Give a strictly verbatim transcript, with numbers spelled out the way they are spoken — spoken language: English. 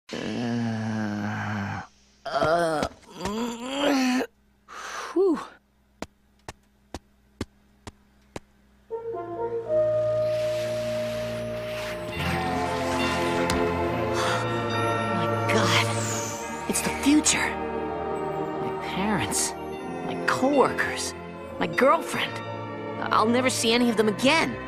Uh, uh, mm, whew. My God, it's the future. My parents, my coworkers, my girlfriend. I'll never see any of them again.